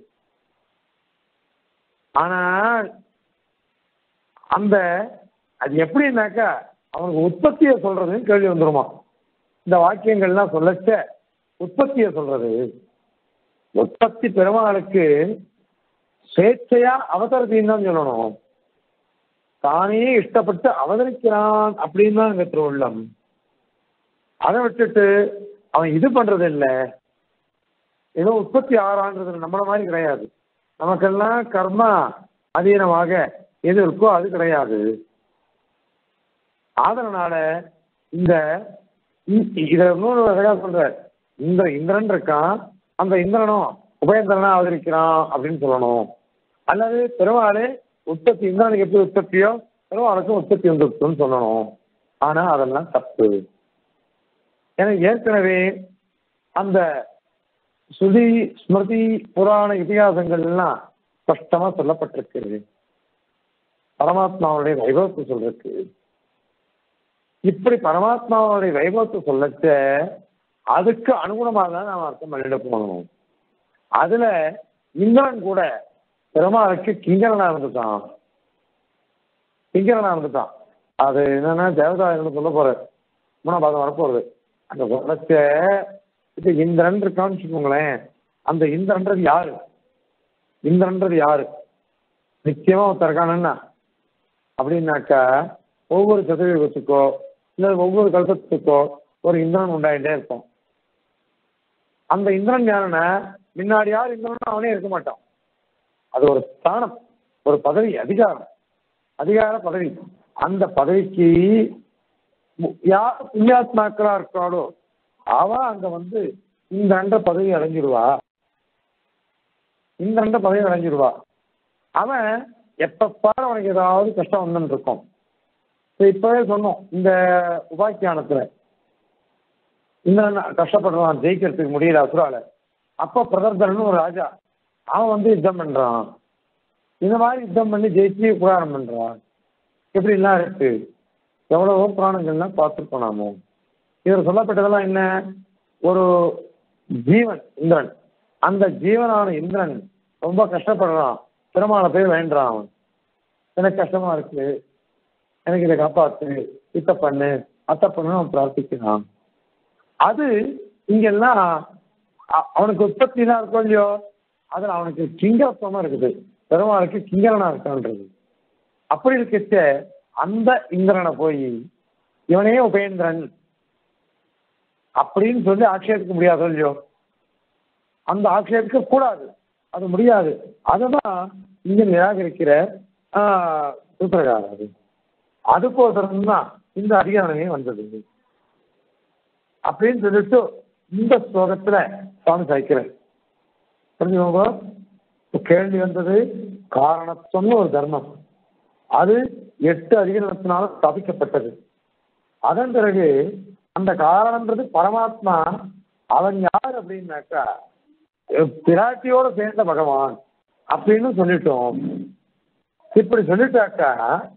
ஆனால் அது எப்படின்னாக்கா அவனுக்கு உற்பத்தியை சொல்றதுன்னு கேள்வி வந்துருமா. இந்த வாக்கியங்கள்லாம் சொல்லச்ச உற்பத்தியை சொல்றது, உற்பத்தி பெருமாளுக்கு ஸ்வேச்சையா அவதரத்தின்னு தான் சொல்லணும். தானே இஷ்டப்பட்டு அவதரிக்கிறான் அப்படின்னு தான் எங்க திருவுள்ளம். அதை விட்டுட்டு அவன் இது பண்றது இல்லை, ஏதோ உற்பத்தி ஆறான்றது நம்மள மாதிரி கிடையாது. நமக்கெல்லாம் கர்மா அதீனமாக எது இருக்கோ அது கிடையாது. அதனால இந்த இதை இன்னொரு வகையா சொல்ற, இந்திரன் இருக்கான், அந்த இந்திரனும் உபேந்திரனா அவதரிக்கிறான் அப்படின்னு சொல்லணும். அல்லது பெருமாளே உற்பத்தி, இந்திரனுக்கு எப்படி உற்பத்தியோ பெருமாளுக்கும் உற்பத்தி வந்துருக்குன்னு சொல்லணும். ஆனா அதெல்லாம் தப்பு. ஏன்னா ஏற்கனவே அந்த ஸ்ருதி ஸ்மிருதி புராண இதிகாசங்கள் எல்லாம் ஸ்பஷ்டமா சொல்லப்பட்டிருக்கு. பரமாத்மாவுடைய வைபவத்தை சொல்றதுக்கு இப்படி பரமாத்மாவுடைய வைபவத்தை சொல்லச்ச அதுக்கு அனுகுணமாக தான் நாம் அர்த்தம் பண்ணிட்டு போகணும். அதுல இந்திரன் கூட பெருமாளுக்கு கிங்கரனா இருந்துட்டான். அது என்னன்னா தேவதாயர்கள் சொல்ல போற 3ஆம் பாகம் வரப்போறது. அந்த சொல்லச்ச இது இந்திரன் இருக்கான்னு வச்சுக்கோங்களேன். அந்த இந்திரன்றது யாரு? நிச்சயமா ஒருத்தர் இருக்கானுன்னா அப்படின்னாக்கா ஒவ்வொரு சதவீதத்துக்கோ இல்லை ஒவ்வொரு கல்பத்துக்கோ ஒரு இந்திரன் உண்டாயிட்டே இருக்கும். அந்த இந்திரன் யாருன்னா முன்னாடி யார் இந்திரன் அவனே இருக்க மாட்டான். அது ஒரு ஸ்தானம், ஒரு பதவி, அதிகார பதவி. அந்த பதவிக்கு யார் புண்ணியாத்மாக்களா இருக்காளோ அவ அங்க வந்து இந்த அண்ட பதவி அடைஞ்சிடுவா, இந்த அண்ட பதவி அடைஞ்சிடுவா. அவன் எப்பப்பாரு அவனுக்கு ஏதாவது கஷ்டம் வந்துன்னு இருக்கும். இப்பவே சொன்னோம் இந்த உபாக்கியானத்துல இந்த கஷ்டப்படுறான், ஜெயிக்கிறதுக்கு முடியல அசுரால. அப்ப பிரதர்தரன் ஒரு ராஜா அவன் வந்து யுத்தம் பண்றான். இந்த மாதிரி யுத்தம் பண்ணி ஜெயிச்சு புராணம் பண்றான். எப்படி எல்லாம் இருக்கு, எவ்வளவோ புராணங்கள்லாம் பார்த்துருக்கோம் நாமோ. இவர் சொல்லப்பட்டதெல்லாம் என்ன, ஒரு ஜீவன் இந்திரன், அந்த ஜீவனான இந்திரன் ரொம்ப கஷ்டப்படுறான், பெருமாளை போய் வேண்டான். அவன் எனக்கு கஷ்டமா இருக்கு, எனக்கு இதை காப்பாத்து, இத்த பண்ணு அத்த பண்ணு அவன் பிரார்த்திக்கிறான். அது இங்கெல்லாம் அவனுக்கு உற்பத்தி தான் இருக்கும் இல்லையோ, அதுல அவனுக்கு கிங்கரத்துவமா இருக்குது, பெருமாளுக்கு கிங்கரனா இருக்கான்றது. அப்படி இருக்க அந்த இந்திரனை போய் இவனே உபேந்திரன் அப்படின்னு சொல்லி ஆட்சேபிக்க முடியாது இல்லையோ, அந்த ஆட்சேபிக்க கூடாது, அது முடியாது. அதுதான் இங்க நிராகரிக்கிற சூத்திரக்காரர். அதுக்கோசரம் தான் இந்த அதிகாரமே வந்தது அப்படின்னு சொல்லிட்டு இந்த ஸ்லோகத்துல சுவாமி சாய்க்கிறேன். புரிஞ்சுக்கோங்க. கேள்வி வந்தது காரணத்துவம்னு ஒரு தர்மம், அது 8 அதிகாரத்தினால ஸ்தாபிக்கப்பட்டது. அதன் பிறகு அந்த காரணம்ன்றது பரமாத்மா, அவன் யார் அப்படின்னாக்கா பிராட்டியோட சேர்ந்த பகவான் அப்படின்னு சொல்லிட்டோம். இப்படி சொல்லிட்டாக்கா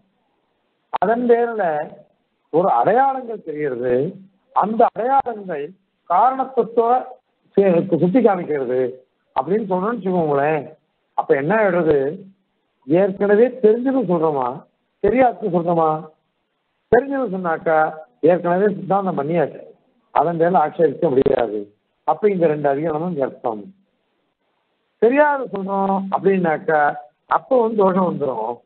அதன் பேர்ல ஒரு அடையாளங்கள் தெரிகிறது. அந்த அடையாளங்கள் காரணத்துவத்தோட சுட்டி காமிக்கிறது அப்படின்னு சொன்னோன்னு வச்சுக்கோங்களேன். அப்ப என்ன ஆயிடுறது, ஏற்கனவே தெரிஞ்சது சொல்றோமா தெரியாது சொல்றோமா? தெரிஞ்சது சொன்னாக்கா ஏற்கனவே சித்தாந்தம் பண்ணியாச்சு, அதன் பேர்ல ஆட்சேபிக்க முடியாது. அப்ப இந்த 2 அதிகாரமும் அர்த்தம். தெரியாது சொல்றோம் அப்படின்னாக்கா அப்ப வந்து தோஷம் வந்துடும்.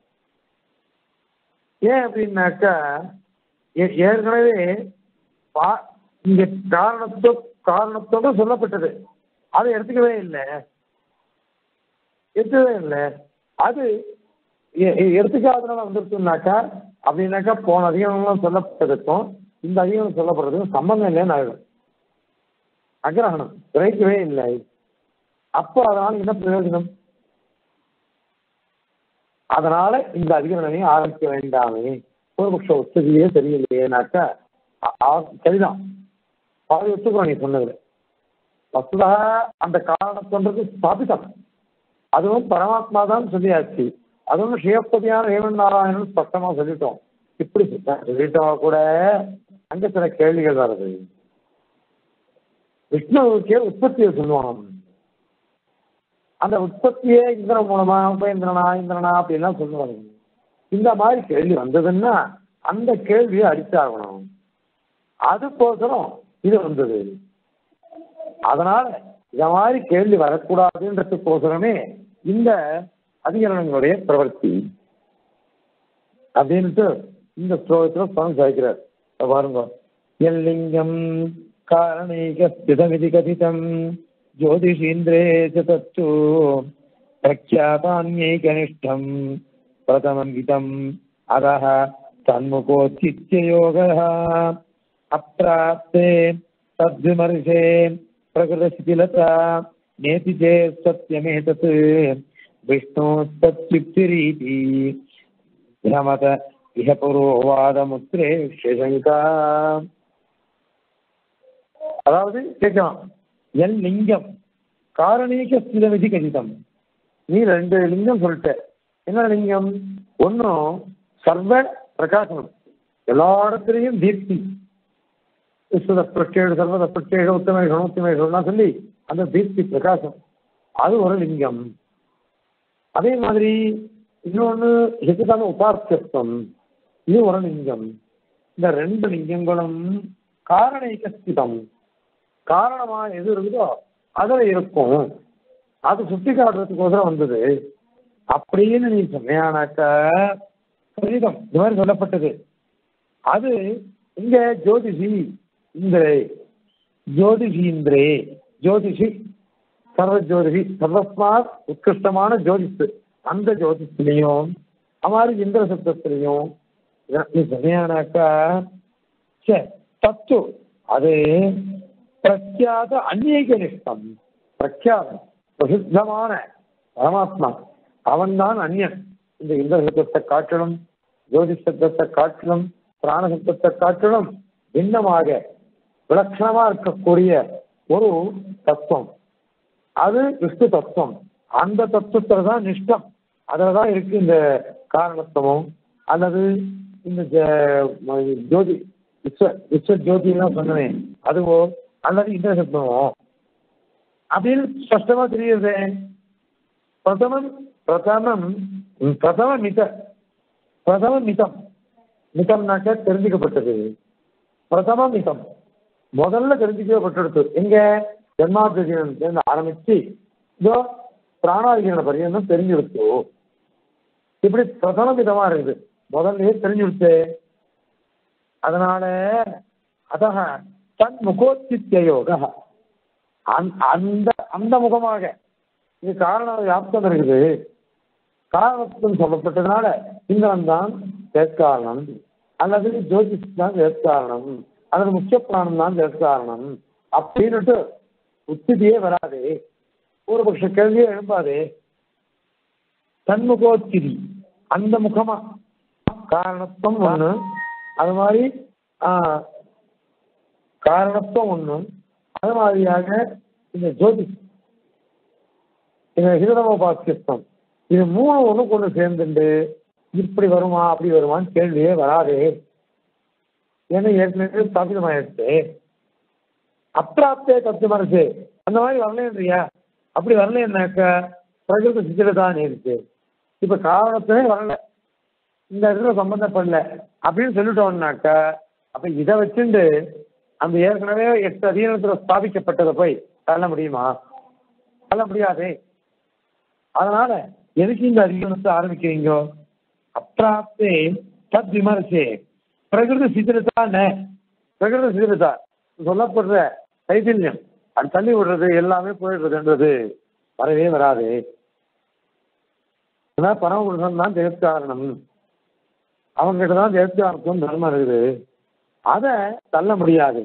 ஏன் அப்படின்னாக்கா ஏற்கனவே இங்க காரணத்தோட சொல்லப்பட்டது, அதை எடுத்துக்கவே இல்லை. அது எடுத்துக்காதனால வந்துருச்சுனாக்கா அப்படின்னாக்கா போன அதிகாரம்லாம் சொல்லப்பட்டதுக்கும் இந்த அதிகாரம் சொல்லப்படுறதுக்கும் சம்பந்தம் இல்லைன்னு ஆயிடும். அக்கிரகணம் குறைக்கவே இல்லை. அப்போ அதனால என்ன பிரயோஜனம்? அதனால இந்த அதிகாரமே ஆரம்பிக்க வேண்டாமே, பூர்வபக்ஷ உச்சதியே தெரியலையேனாக்கா சரிதான், பாதி ஒத்துக்கிறோம் நீ சொன்னதுல. வசுதா அந்த காரணத்தொன்றது ஸ்தாபிதம், அதுவும் பரமாத்மா தான் சொல்லியாச்சு. அதுவும் சிவப்பதியான ஏவன் நாராயணன் ஸ்பஷ்டமா சொல்லிட்டோம். இப்படி சொல்லிட்டோம் கூட அங்க சில கேள்விகள் வருது. விஷ்ணுவுக்கே உற்பத்தியை சொல்லுவான், அந்த உற்பத்தியே இந்திரன் மூலமா உபேந்திரனா இந்திரனா அப்படின்லாம் சொல்லுவாங்க. இந்த மாதிரி கேள்வி வந்ததுன்னா அந்த கேள்வியை அடிச்சாகணும். அதுக்கோசரம் இது வந்தது. அதனால இந்த மாதிரி கேள்வி வரக்கூடாதுன்றதுக்கோசரமே இந்த அதிகரணங்களுடைய பிரவர்த்தி அப்படின்ட்டு இந்த ஸ்லோகத்துல சுவாமி சாய்க்கிறார். பாருங்க, எல்லிங்கம் காரணீகஸ்திதமிதி கதிதம் ஜோதிஷீந்திரே தத்து பிரக்யாதான்யைகனிஷ்டம் பிரதமம் கீதம் அதஹ தன்முகோச்சித்யயோகः அப்ராப்தே தத்விமர்சே பிரகிருதசிதிலதா நேதி சேத் சத்யமேதத் விஷ்ணோஸ்தத்யுக்திரீதி பிரமத இஹ புரோவாதமுத்ரே ஷங்கா. அதாவது கேட்கலாம், என் லிங்கம் காரணீக ஸ்திதமிதி கதிதம். நீ 2 லிங்கம் சொல்லிட்ட. என்ன லிங்கம்? ஒன்னும் சர்வ பிரகாசனம், எல்லா இடத்துலையும் தீப்தி, விஸ்வதப்பேடு சர்வதப்பேடு உத்தமேஷம் உத்தமேஷம்லாம் சொல்லி அந்த தீப்தி பிரகாசம், அது ஒரு லிங்கம். அதே மாதிரி இன்னொன்று ஹிததான உபாசியத்துவம், இது ஒரு லிங்கம். இந்த 2 லிங்கங்களும் காரணீக ஸ்திதம், காரணமா எது இருக்குதோ அதுல இருக்கும், அது சுட்டி காட்டுறதுக்கோசரம் வந்தது அப்படின்னு நீ சொன்னியானாக்கா புரிதம் இந்த மாதிரி சொல்லப்பட்டது. அது இங்க ஜோதிஷி இந்திரே, ஜோதிஷி இந்திரே, ஜோதிஷி சர்வ ஜோதிஷி, சர்வஸ்மாத் உத்கிருஷ்டமான ஜோதிஷு, அந்த ஜோதிஷிலையும் அவ்வாறு இந்திர சப்தத்திலையும் நீ சொன்னியானாக்கா தத்து அது பிரக்யாத அந்நீக நிஷ்டம். பிரக்யாதம் பிரசித்தமான பரமாத்மா அவன்தான் அந்நியன். இந்த இந்திர சப்தத்தை காட்டிலும் ஜோதி சப்தத்தை காட்டிலும் பிராண சப்தத்தை காட்டிலும் பின்னமாக விலட்சணமா இருக்கக்கூடிய ஒரு தத்துவம் அது விஷ்ணு தத்துவம். அந்த தத்துவத்துல தான் நிஷ்டம். அதுலதான் இருக்கு இந்த காரணத்துவம் அல்லது இந்த ஜோதி விஸ்வ ஜோதிலாம் சொன்னேன் அதுவோ அல்லது இந்த சப்தமோ அப்படின்னு ஸ்பஷ்டமா தெரியுது. பிரதமம் பிரதமம் பிரதம மித பிரதம மிதம். மிதம்னாக்க தெரிஞ்சுக்கப்பட்டது. பிரதம மிதம் முதல்ல தெரிஞ்சுக்கப்பட்டது எங்க ஜென்மாதிர்ந்து ஆரம்பிச்சு இதோ பிராணாதிகரண பரியந்தம் தெரிஞ்சு விடுத்து. இப்படி பிரதம மிதமா இருக்குது, முதல்ல தெரிஞ்சு விடுத்து. அதனால அத தன் முகோச்சித்யோக அந்த அந்த முகமாக இது காரண வியாப்தம் இருக்குது. காரணத்துவம் சொல்லப்பட்டதுனால இந்திரன் தான் ஜெயத்காரணம் அல்லது ஜோதிஷ் தான் ஜெயத்காரணம் அல்லது முக்கிய பிராணம் தான் ஜெயத்காரணம் அப்படின்னுட்டு உத்திதியே வராது. ஒரு பட்ச கேள்வியே எழுப்பாது. தன்முகோத்திதி அந்த முகமா காரணத்துவம் ஒண்ணு, அது மாதிரி காரணத்துவம் ஒண்ணு, அது மாதிரியாக இந்த ஜோதிஷ் இந்த ஹிருதமோபாசியம் இது மூணு ஒண்ணு கொண்டு சேர்ந்துண்டு இப்படி வருமா அப்படி வருமான்னு கேள்வியே வராதே. ஏன்னா ஏற்கனவே ஸ்தாபிதமாயிடுச்சு. அப்பிராப்தே தத்துவமரசு அந்த மாதிரி வரலன்றியா? அப்படி வரலன்னாக்க பிரகிருத சித்திர தான் இருக்கு. இப்ப காரணத்தே வரல, இந்த இடத்துல சம்பந்தப்படல அப்படின்னு சொல்லிட்டோம்னாக்க அப்ப இதை வச்சுண்டு அந்த ஏற்கனவே 8 அதீனத்துல ஸ்தாபிக்கப்பட்டதை போய் தள்ள முடியுமா? தள்ள முடியாதே. அதனால எதுக்கு இந்த அதிகாரத்தை ஆரம்பிக்கிறீங்க? அப்பிராப்தே தத் விமர்சே பிரகிருத சித்திரத்தான். பிரகிருத சித்திரத்தா சொல்லப்படுற தைத்தியம் அது தள்ளி விடுறது எல்லாமே போயிடுறதுன்றது வரவே வராது. பரமபுருஷன் தான் ஜெகத்காரணம், அவங்ககிட்ட தான் ஜெகத்காரணத்துவம் தர்மம் இருக்குது, அதை தள்ள முடியாது.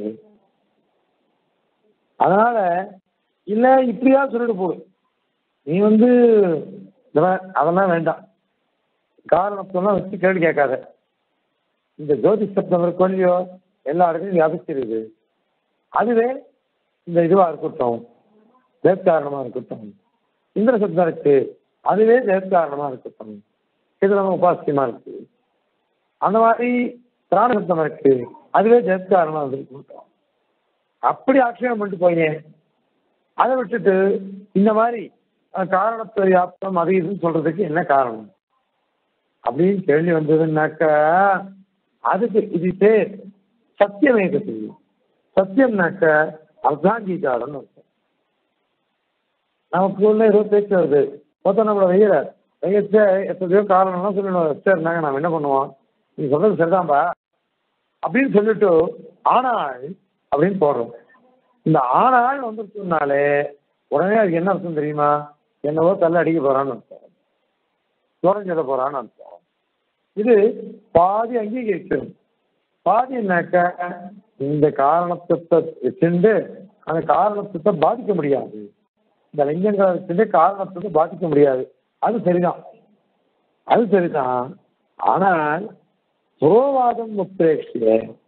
அதனால இல்ல இப்படியா சொல்லிட்டு போடு, நீ அதெல்லாம் வேண்டாம், காரணத்தெல்லாம் வச்சு கேள்வி கேட்காத. இந்த ஜோதி சப்தம் இருக்கோ இல்லையோ எல்லா இடத்துலையும் வியாபிச்சிருக்குது. அதுவே இந்த இதுவா இருக்கட்டும், ஜெயத்காரணமா இருக்கட்டும், இந்திர சப்தம் இருக்கு அதுவே ஜெயத்காரணமா இருக்கட்டும், இது நம்ம உபாசியமா இருக்கு. அந்த மாதிரி பிராண சப்தம் இருக்கு அதுவே ஜெயத்காரணமா இருக்கட்டும். அப்படி ஆட்சேபம் பண்ணிட்டு போயிங்க. அதை விட்டுட்டு இந்த மாதிரி காரணத்தை வியாப்தம் அது இதுன்னு சொல்றதுக்கு என்ன காரணம் அப்படின்னு கேள்வி வந்ததுன்னாக்கா அதுக்கு இது பேர் சத்தியமேக செய்யும். சத்தியம்னாக்க அர்த்தாங்கீகாரம் அர்த்தம். நமக்கு உள்ள ஏதோ பேச்சு வருது, மொத்தம் நம்மளை வெய்யச்ச எத்தனையோ காரணம்லாம் சொல்லணும். சரினாங்க நாம் என்ன பண்ணுவோம், நீ சொல்றது சரிதான்பா அப்படின்னு சொல்லிட்டு ஆனால் அப்படின்னு போடுறோம். இந்த ஆனால் வந்துருச்சுனாலே உடனே அதுக்கு என்ன அர்த்தம் தெரியுமா? என்னவோ தள்ள அடிக்க போறான்னு அர்த்தம், குறைஞ்சிட போறான்னு அர்த்தம். இது பாதி அங்கீகரிக்கணும். பாதி என்னாக்க இந்த காரணத்துவத்தை வச்சுட்டு அந்த காரணத்துவத்தை பாதிக்க முடியாது. இந்த லிங்கங்களை வச்சுட்டு காரணத்துவத்தை பாதிக்க முடியாது. அது சரிதான், அது சரிதான். ஆனால் புரோவாதம் உத்ரேஷ்ய,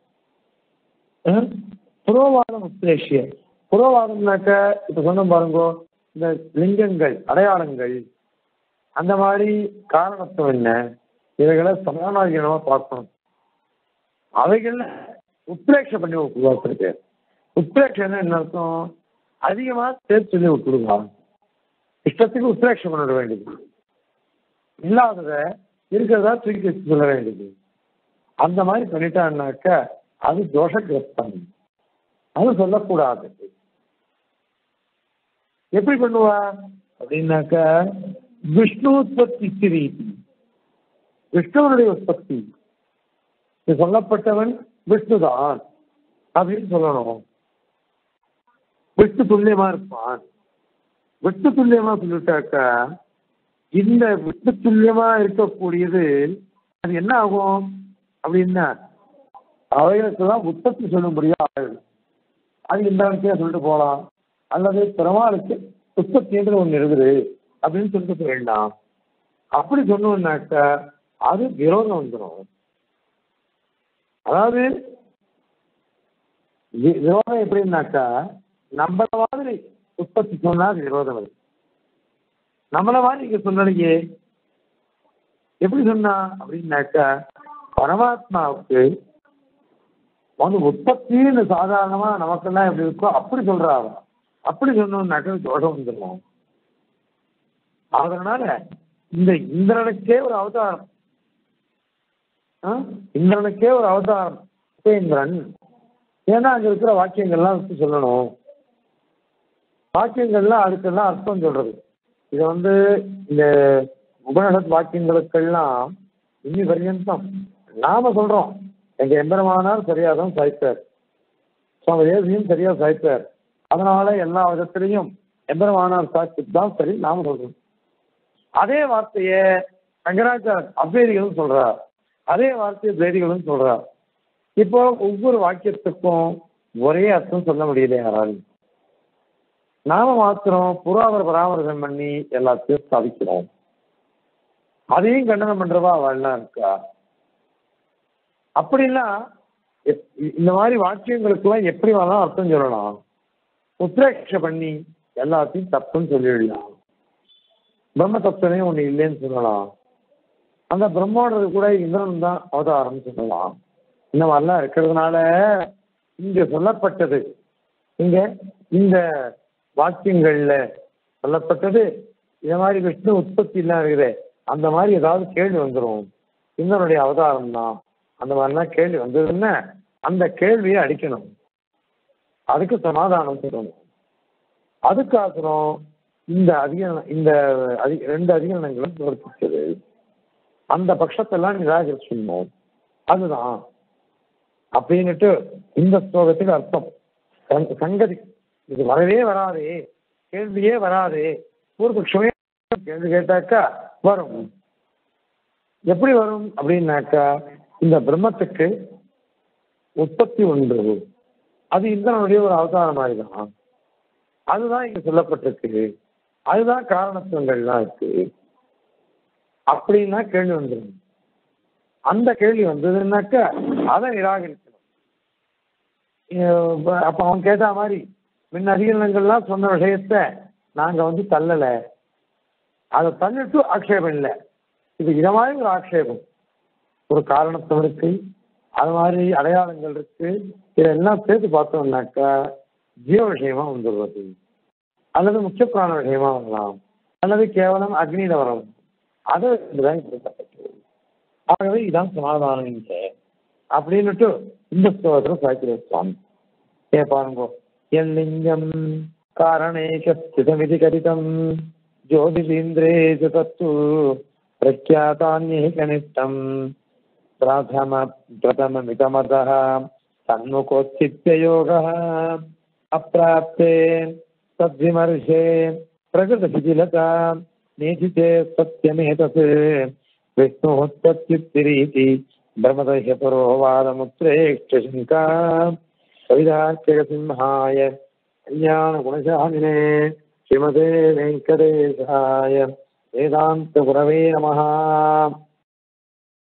புரோவாதம் உத்ரேஷ்ய, புரோவாதம்னாக்க இப்ப சொன்ன பாருங்க, இந்த லிங்கங்கள் அடையாளங்கள் அந்த மாதிரி காரணத்துவம் என்ன இவைகளை சமானாதிகமா பார்க்கணும். அவைகள் உத்ரேட்சம் பண்ணி உருவாக்குறது. உத்ரேட்சம் என்ன அர்த்தம்? அதிகமா சேர்த்து சொல்லி விட்டுடுவா, இஷ்டத்துக்கு உத்ரேட்சம் பண்ணிட வேண்டியது, இல்லாதத இருக்கிறதா தூக்கி வச்சு சொல்ல வேண்டியது. அந்த மாதிரி பண்ணிட்டான்னாக்க அது தோஷகிரஸ்தம், அது சொல்லக்கூடாது. எப்படி பண்ணுவா அப்படின்னாக்க விஷ்ணு உற்பத்தி ரீதி, விஷ்ணுவனுடைய உற்பத்தி சொல்லப்பட்டவன் விஷ்ணுதான் அப்படின்னு சொல்லணும். விஷ்ணு துல்லியமா இருப்பான். விஷ்ணு துல்லியமா சொல்லிட்டாக்க இந்த விஷ்ணு துல்லியமா இருக்கக்கூடியது அது என்ன ஆகும் அப்படின்னா அவைகளுக்கு தான் உற்பத்தி சொல்லும்படியா ஆகுது. அது இந்திரனுக்கே சொல்லிட்டு போகலாம், அல்லது பெருமாளுக்கு உற்பத்தின்றது ஒன்று இருக்குது அப்படின்னு சொல்லிட்டு போயிடலாம். அப்படி சொன்னோம்னாக்க அது விரோதம் வந்துடும். அதாவது விரோதம் எப்படின்னாக்கா, நம்மள மாதிரி உற்பத்தி சொன்னா அது விரோதம் வருது. நம்மள மாதிரி இங்க சொல்லலையே, எப்படி சொன்னா அப்படின்னாக்கா, பரமாத்மாவுக்கு வந்து உற்பத்தின்னு சாதாரணமா நமக்கெல்லாம் எப்படி இருக்கோ அப்படி சொல்றாங்க. அப்படி சொன்னோம்னாக்க தோஷம் வந்துடும். அதனால இந்த இந்திரனுக்கே ஒரு அவதாரம், இந்திரனுக்கே ஒரு அவதாரம் இந்திரன். ஏன்னா அங்க இருக்கிற வாக்கியங்கள்லாம் வச்சு சொல்லணும். வாக்கியங்கள்லாம் அதுக்கெல்லாம் அர்த்தம் சொல்றது. இதை வந்து இந்த உபநிஷத் வாக்கியங்களுக்கெல்லாம் இன்னி பர்யந்தம் நாம சொல்றோம், எங்க எம்பெருமானார் சரியாதான் சாய்ப்பார், சுவாமி தேசியும் சரியா சாய்ப்பார், அதனால எல்லா விதத்திலையும் எம்பெருமானார் சாய்ப்பு தான் சரி நாம சொல்றோம். அதே வார்த்தையை சங்கராச்சார் அத்வைதிகளும் சொல்றார், அதே வார்த்தையை துவைதிகளும் சொல்றார். இப்போ ஒவ்வொரு வாக்கியத்துக்கும் ஒரே அர்த்தம் சொல்ல முடியல யாராலும். நாம மாத்திரம் புறாவர பராமரிசம் பண்ணி எல்லாத்தையும் சாதிக்கிறோம். அதையும் கண்டனம் பண்றவா அவள்லாம் இருக்கா? அப்படின்னா இந்த மாதிரி வாக்கியங்களுக்கெல்லாம் எப்படி வேணாலும் அர்த்தம் சொல்லலாம். உத்ரேட்ச பண்ணி எல்லாத்தையும் தப்புன்னு சொல்லிடலாம். பிரம்ம தத்துவமே ஒண்ணு இல்லைன்னு சொல்லலாம். அந்த பிரம்மோடது கூட இந்திரன் தான் அவதாரம் சொல்லலாம். இந்த மாதிரிலாம் இருக்கிறதுனால இங்க சொல்லப்பட்டது, இங்க இந்த வாக்கியங்கள்ல சொல்லப்பட்டது இந்த மாதிரி விஷ்ணு உற்பத்தி எல்லாம் இருக்குது, அந்த மாதிரி ஏதாவது கேள்வி வந்துடும், இந்திரனுடைய அவதாரம் தான், அந்த மாதிரிலாம் கேள்வி வந்ததுன்னா அந்த கேள்வியை அடிக்கணும், அதுக்கு சமாதானம் சொல்லணும். அதுக்காகணும் இந்த ரெண்டு அதிகரணங்களும் பிரவர்த்திச்சது. அந்த பட்சத்தெல்லாம் நிராகரிச்சிடணும். அதுதான் அப்படின்னுட்டு இந்த ஸ்லோகத்துக்கு அர்த்தம். சங்கதி இது வரவே வராதே, கேள்வியே வராதே, பூர்வபக்ஷமே கேள்வி கேட்டாக்கா வரும். எப்படி வரும் அப்படின்னாக்கா, இந்த பிரம்மத்துக்கு உற்பத்தி ஒன்று, அது இந்திரனுடைய ஒரு அவதாரம் மாதிரிதான், அதுதான் இங்க சொல்லப்பட்டிருக்கு, அதுதான் காரணத்துவங்கள்லாம் இருக்கு அப்படின்னா கேள்வி வந்துடும். அந்த கேள்வி வந்ததுன்னாக்கா அதை நிராகரிக்கணும். அப்ப அவன் கேட்ட மாதிரி முன்ன அதிகரணங்கள்லாம் சொன்ன விஷயத்த நாங்க வந்து தள்ளலை, அதை தள்ளிட்டு ஆக்ஷேபம் இல்லை. இது இதை மாதிரி ஒரு ஆக்ஷேபம், ஒரு காரணத்துவம் இருக்கு, அது மாதிரி அடையாளங்கள் இருக்கு, இதெல்லாம் சேர்த்து பார்த்தோம்னாக்கா ஜீவ விஷயமா வந்துடுவது, அல்லது முக்கிய பிராண விஷயமா வரலாம், அல்லது கேவலம் அக்னியில வரலாம். அதை தான் கொடுக்கப்பட்டது. ஆகவே இதான் சமாதானம் அப்படின்னுட்டு இந்த ஸ்லோகத்தில் சாய்க்கிற சுவாமி பாருங்கோ. என் லிங்கம் காரணேகிதமிதி கடிதம் ஜோதிஷீந்திரே தத்து பிரக்யாதான்யேகனிஷ்டம் பிரதமமிதமதः சண்முகோச்சித்யயோகः அப்ராப்தே தத்விமர்ஷே பிரகிருதசிதிலதா நேதிதே சத்யமேதத் விஷ்ணுத்பத்யுத்திரீதி பிரம்மதஹ்யபரோ வாதமுத்ரேஷ்டசங்கா கவிதார்க்கிகசிம்ஹாய கல்யாணகுணசாலினே ஸ்ரீமதே வெங்கடேசாய வேதாந்த குரவே நமः.